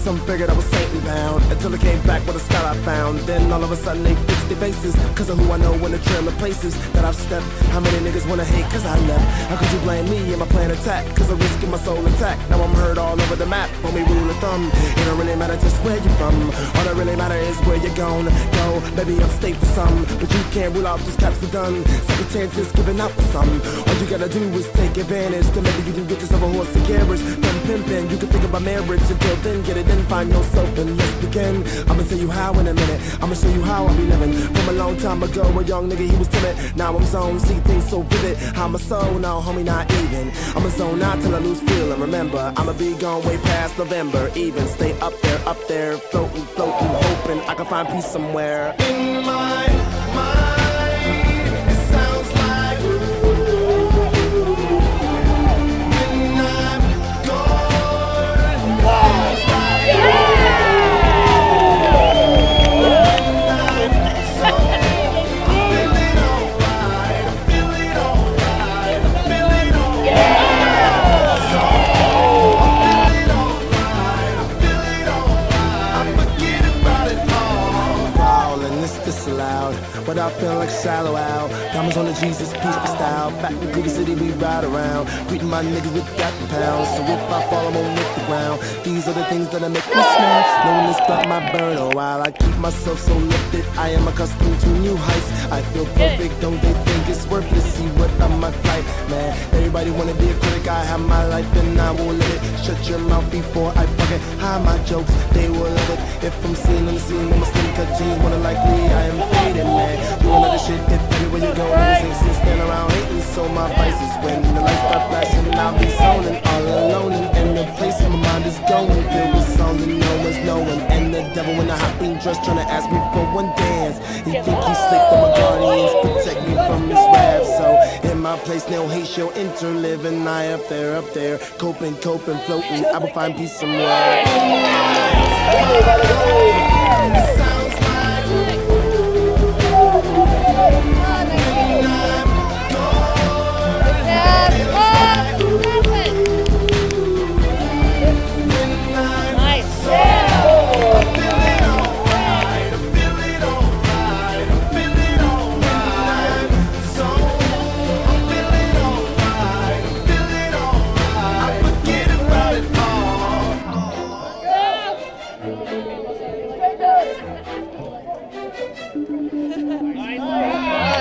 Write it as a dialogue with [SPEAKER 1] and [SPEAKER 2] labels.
[SPEAKER 1] Some figured I was Satan bound until I came back with a style I found. Then all of a sudden they fixed their faces, cause of who I know in the trail of places that I've stepped. How many niggas wanna hate cause I left? How could you blame me and my plan attack? Cause I'm risking my soul intact. Now I'm heard all over the map, homie rule of thumb. It don't really matter just where you're from. All that really matter is where you're gonna go. Maybe upstate for some, but you can't rule out those caps are done. Second chances giving out for some. All you gotta do is take advantage, then maybe you can get yourself a horse and carriage. Then pimpin', you can think about marriage. Until then, get it in, find yourself and let's begin. I'ma tell you how in a minute. I'ma show you how I be living. From a long time ago, a young nigga, he was timid. Now I'm zoned, see things so vivid. I'm a soul, now homie, not even. I'm a zone out till I lose feeling. Remember, I'ma be gone way past November. Even stay up there, floating, hoping I can find peace somewhere. In my mind, it sounds like when I'm gone. It's like but I feel like shallow out. Diamonds on the Jesus, peaceful style. Back to Greedy City, we ride around. Greeting my niggas with that pounds. So if I fall, I won't hit the ground. These are the things that make me smile. Knowing this blunt might burn a while. I keep myself so lifted. I am accustomed to new heights. I feel perfect, don't they think it's worthless? See what I'm my flight, man. Everybody wanna be a critic. I have my life and I will live it. Shut your mouth before I fucking hide my jokes. They will love it. If I'm seen on the scene with my slim cut jeans, wanna like me, I am faded, man. Doing other shit, if everywhere you go, niggas ain't stand around hating. So my vices, when the lights start flashing, I'll be zoning all alone. And the place my mind is going, filled with songs and no one's knowing. And the devil in the hot pink dress trying to ask me for one dance. He think he's slick, but my guardians protect me from his wrath. So in my place, no hate shall enter, living I up there, coping, floating. I will find peace somewhere.
[SPEAKER 2] Nice.